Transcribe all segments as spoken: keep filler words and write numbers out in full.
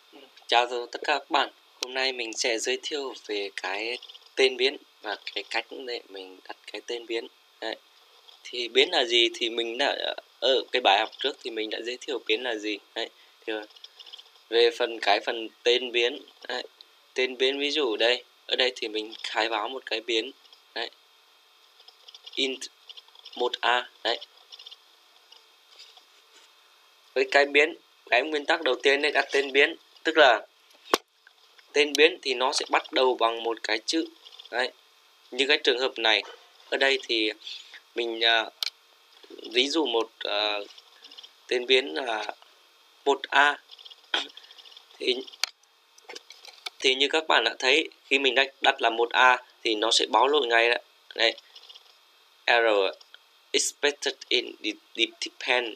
Chào tất cả các bạn. Hôm nay mình sẽ giới thiệu về cái tên biến và cái cách để mình đặt cái tên biến. Đấy. Thì biến là gì thì mình đã ở cái bài học trước thì mình đã giới thiệu biến là gì. Đấy. Thì về phần cái phần tên biến, đấy. Tên biến ví dụ đây, ở đây thì mình khai báo một cái biến, đấy. int một a, đấy. Với cái biến, cái nguyên tắc đầu tiên để đặt tên biến, tức là tên biến thì nó sẽ bắt đầu bằng một cái chữ. Đấy. Như cái trường hợp này, ở đây thì mình uh, ví dụ một uh, tên biến là một a. thì thì như các bạn đã thấy, khi mình đặt, đặt là một a thì nó sẽ báo lỗi ngay đấy. Đây. Error expected in depend.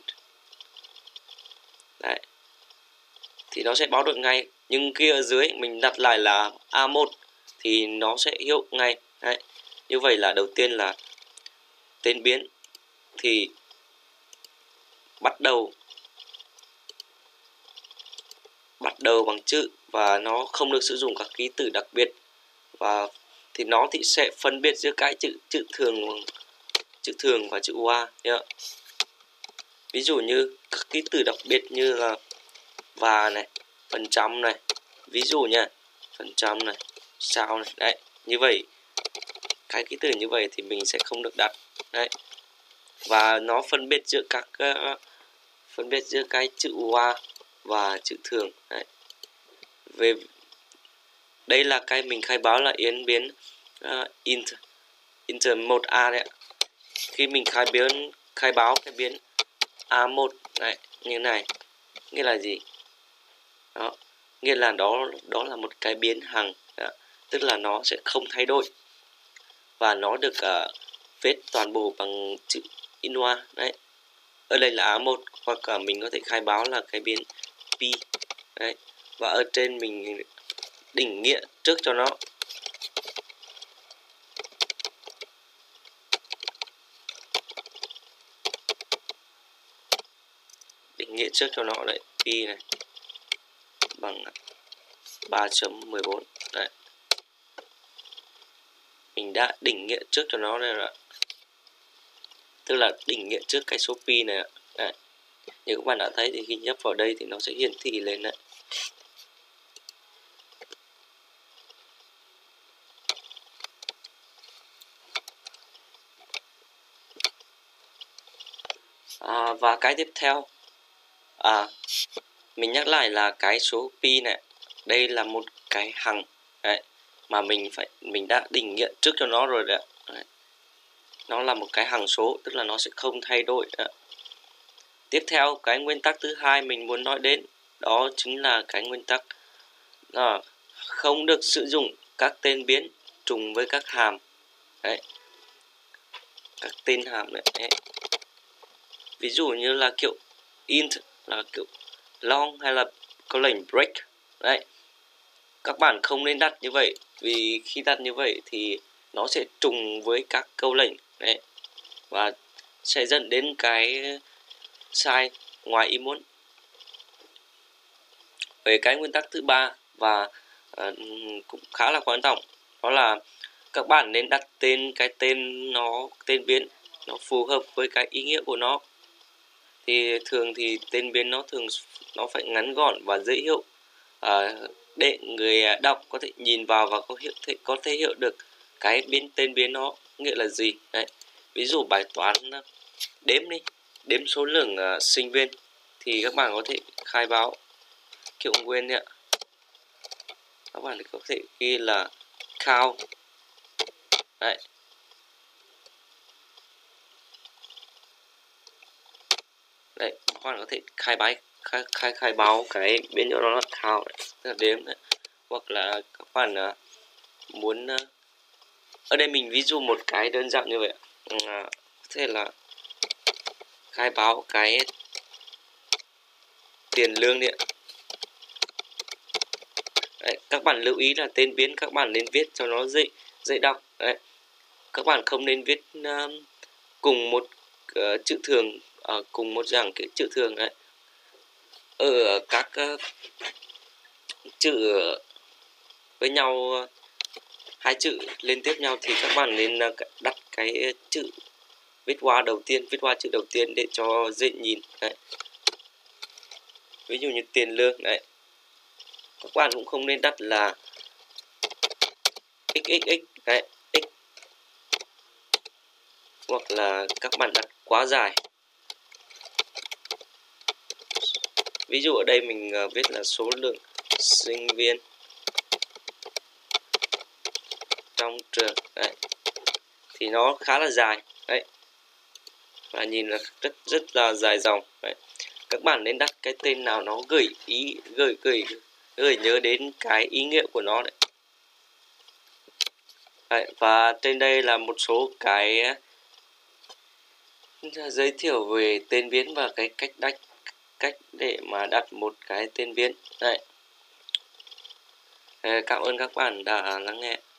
Đấy. Thì nó sẽ báo lỗi ngay, nhưng khi ở dưới mình đặt lại là a một thì nó sẽ hiệu ngay. Đấy. Như vậy là đầu tiên là tên biến thì bắt đầu bắt đầu bằng chữ và nó không được sử dụng các ký tự đặc biệt, và thì nó thì sẽ phân biệt giữa cái chữ chữ thường chữ thường và chữ hoa nhá. Ví dụ như các ký tự đặc biệt như là và này, phần trăm này, ví dụ nha, phần trăm này, sao này, đấy. Như vậy cái ký tự như vậy thì mình sẽ không được đặt. Đấy. Và nó phân biệt giữa các uh, phân biệt giữa cái chữ hoa và chữ thường. Đấy. Về đây là cái mình khai báo là yến biến uh, int int một a đấy. Khi mình khai biến khai báo cái biến a một này như này, nghĩa là gì? Đó, nghĩa là đó đó là một cái biến hằng, đó. Tức là nó sẽ không thay đổi và nó được uh, viết toàn bộ bằng chữ in hoa. Đấy. Ở đây là a một, hoặc cả mình có thể khai báo là cái biến pi. Đấy. Và ở trên mình định nghĩa trước cho nó. Định nghĩa trước cho nó đấy, pi này bằng ba chấm mười bốn. Đấy. Mình đã định nghĩa trước cho nó đây là, tức là định nghĩa trước cái số pi này. Đấy. Như các bạn đã thấy thì khi nhấp vào đây thì nó sẽ hiển thị lên đấy. À, và cái tiếp theo, à, mình nhắc lại là cái số pi này, đây là một cái hằng đấy, mà mình phải mình đã định nghĩa trước cho nó rồi đấy. Đấy. Nó là một cái hằng số, tức là nó sẽ không thay đổi đấy. Tiếp theo cái nguyên tắc thứ hai mình muốn nói đến đó chính là cái nguyên tắc à, không được sử dụng các tên biến trùng với các hàm. Đấy. Các tên hàm đấy. Đấy. Ví dụ như là kiểu int là kiểu long hay là có lệnh break. Đấy. Các bạn không nên đặt như vậy, vì khi đặt như vậy thì nó sẽ trùng với các câu lệnh. Đấy. Và sẽ dẫn đến cái sai ngoài ý muốn. Về cái nguyên tắc thứ ba và uh, cũng khá là quan trọng, đó là các bạn nên đặt tên cái tên nó tên biến nó phù hợp với cái ý nghĩa của nó. Thì thường thì tên biến nó thường nó phải ngắn gọn và dễ hiểu, à, để người đọc có thể nhìn vào và có hiểu thể, có thể hiểu được cái biến tên biến nó nghĩa là gì. Đấy. Ví dụ bài toán đếm đi, đếm số lượng uh, sinh viên thì các bạn có thể khai báo kiểu nguyên ạ. Các bạn có thể ghi là count. Đấy. Đấy, các bạn có thể khai báo khai khai, khai báo cái biến cho nó là count, tức là đếm đấy. Hoặc là các bạn uh, muốn uh, ở đây mình ví dụ một cái đơn giản như vậy, uh, có thể là khai báo cái tiền lương điện. Đấy, các bạn lưu ý là tên biến các bạn nên viết cho nó dễ dễ đọc. Đấy. Các bạn không nên viết uh, cùng một uh, chữ thường, uh, cùng một dạng cái chữ thường. Đấy. Ở các uh, chữ với nhau, hai chữ liên tiếp nhau thì các bạn nên đặt cái chữ viết hoa đầu tiên, viết hoa chữ đầu tiên để cho dễ nhìn đấy. Ví dụ như tiền lương đấy, các bạn cũng không nên đặt là xxx đấy, x, hoặc là các bạn đặt quá dài. Ví dụ ở đây mình viết là số lượng sinh viên trong trường đấy, thì nó khá là dài đấy, và nhìn là rất rất là dài dòng đấy. Các bạn nên đặt cái tên nào nó gửi ý gửi gửi gửi nhớ đến cái ý nghĩa của nó đấy. Đấy, và trên đây là một số cái giới thiệu về tên biến và cái cách đặt cách để mà đặt một cái tên biến. Đấy. Cảm ơn các bạn đã lắng nghe.